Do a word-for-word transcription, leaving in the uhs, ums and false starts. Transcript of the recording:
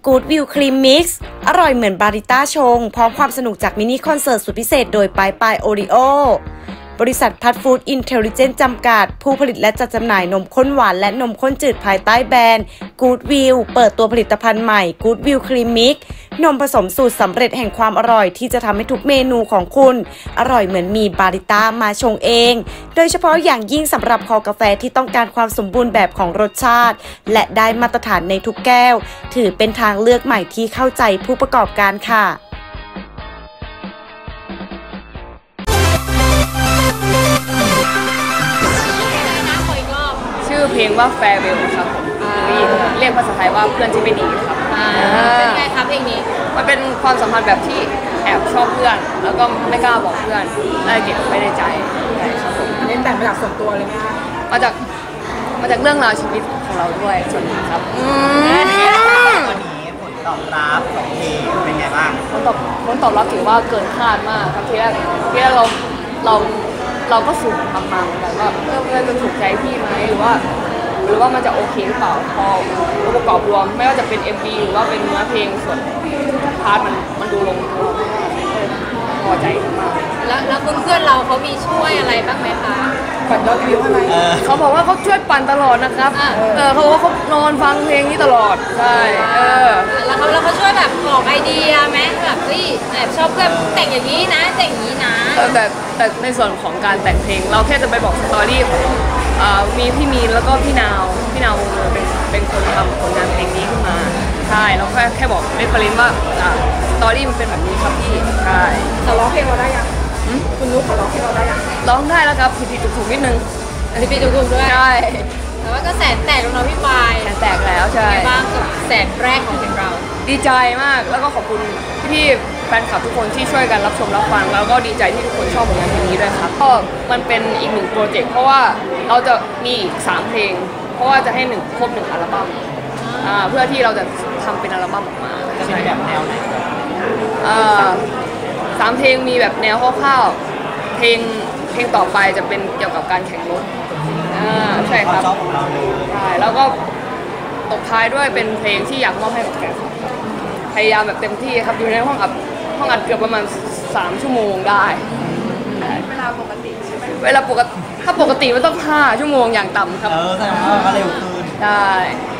Good View Cream Mix อร่อยเหมือนบาริต้าชงพร้อมความสนุกจากมินิคอนเสิร์ตสุดพิเศษโดยปายปายโอริโอบริษัทพัทฟู้ดอินเทลลิเจนต์จำกัดผู้ผลิตและจัดจำหน่ายนมข้นหวานและนมข้นจืดภายใต้แบรนด์ Good View เปิดตัวผลิตภัณฑ์ใหม่ Good View Cream Mix นมผสมสูตรสำเร็จแห่งความอร่อยที่จะทำให้ทุกเมนูของคุณอร่อยเหมือนมีบาริต้ามาชงเองโดยเฉพาะอย่างยิ่งสำหรับคอกาแฟที่ต้องการความสมบูรณ์แบบของรสชาติและได้มาตรฐานในทุกแก้วถือเป็นทางเลือกใหม่ที่เข้าใจผู้ประกอบการค่ะชื่อเพลงว่า Farewell ครับเรียกภาษาไทยว่าเพื่อนที่ไม่ดีครับเป็นไงครับเพลงนี้มันเป็นความสัมพันธ์แบบที่แอบชอบเพื่อนแล้วก็ไม่กล้าบอกเพื่อนได้เก็บไว้ในใจครับผมอันนี้แต่งมาจากส่วนตัวเลยไหมคะมาจากมาจากเรื่องราวชีวิตของเราด้วยส่วนหนึ่งครับวันนี้ผลตอบรับของเพลงเป็นไงบ้างผลตอบผลตอบรับถือว่าเกินคาดมากครับที่แรกที่แรกเราเราเราก็สุ่มทำมาเหมือนกันว่าเพื่อนจะถูกใจพี่ไหมหรือว่าหรือว่ามันจะโอเคหรือเปล่าพอองค์ประกอบรวมไม่ว่าจะเป็น เอ็ม วี หรือว่าเป็นเนื้อเพลงส่วนพาร์ทมันมันดูลงตัวพอใจมากแล้วแล้วเพื่อนเราเขามีช่วยอะไรบ้างไหมคะปั่นยอดวิวอะไรเขาบอกว่าเขาช่วยปั่นตลอดนะครับเออเขาบอกว่าเขานอนฟังเพลงนี้ตลอดใช่เออแล้วเขาแล้วเขาช่วยแบบบอกไอเดียไหมแบบเฮ้ยแอบชอบเพื่อนแต่งอย่างนี้นะแต่งอย่างนี้นะแต่แต่ในส่วนของการแต่งเพลงเราแค่จะไปบอกสตอรี่ของมีพี่มีนแล้วก็พี่นาวพี่นาวเป็นเป็นคนทำผลงานเพลงนี้ขึ้นมาใช่เราแค่แค่บอกเรฟเฟอเรนซ์ว่าสตอรี่มันเป็นแบบนี้ครับพี่ใช่เขาร้องเพลงเราได้ยังคุณนุ๊กเขาร้องเพลงเราได้ยังร้องได้แล้วครับผิดผิดถูกๆนิดนึงผิดผิดถูกๆด้วยใช่แต่ว่าก็แสนแตกของเราพี่ปายแสนแตกแล้วใช่บ้างกับแสนแรกของเพลงเราดีใจมากแล้วก็ขอบคุณพี่แฟนคลับทุกคนที่ช่วยกันรับชมรับฟังแล้วก็ดีใจที่ทุกคนชอบผลงานเพลงนี้ด้วยครับก็มันเป็นอีกหนึ่งโปรเจกต์เพราะว่าเราจะมีอีกสามเพลงเพราะว่าจะให้หนึ่งครบหนึ่งอัลบั้มเพื่อที่เราจะทำเป็นอัลบั้มออกมาจะเป็นแบบแนวไหนสามเพลงมีแบบแนวคร่าวๆเพลงเพลงต่อไปจะเป็นเกี่ยวกับการแข่งรถใช่ครับใช่แล้วก็ตบท้ายด้วยเป็นเพลงที่อยากมอบให้กับแฟนพยายามแบบเต็มที่ครับอยู่ในห้องอัดห้องอัดเกือบประมาณสามชั่วโมงได้เวลาปกติใช่ไหมเวลาปกติถ้าปกติมันต้องห้าชั่วโมงอย่างต่ำครับเออแสดงว่าก็เร็วขึ้นได้